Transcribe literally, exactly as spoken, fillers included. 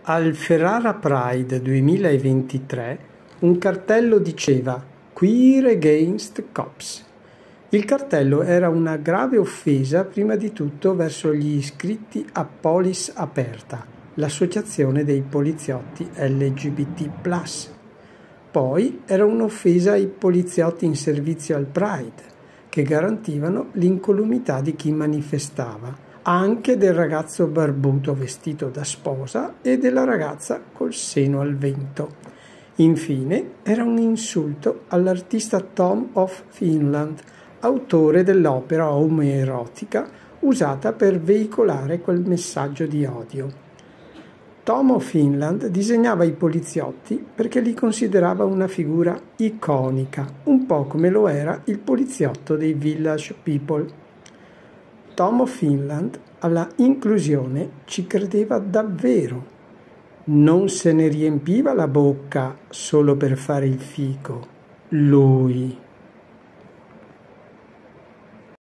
Al Ferrara Pride duemilaventitré un cartello diceva "Queer Against Cops". Il cartello era una grave offesa prima di tutto verso gli iscritti a Polis Aperta, l'associazione dei poliziotti L G B T plus. Poi era un'offesa ai poliziotti in servizio al Pride, che garantivano l'incolumità di chi manifestava, anche del ragazzo barbuto vestito da sposa e della ragazza col seno al vento. Infine era un insulto all'artista Tom of Finland, autore dell'opera omoerotica usata per veicolare quel messaggio di odio. Tom of Finland disegnava i poliziotti perché li considerava una figura iconica, un po' come lo era il poliziotto dei Village People. Tom of Finland alla inclusione ci credeva davvero. Non se ne riempiva la bocca solo per fare il fico. Lui.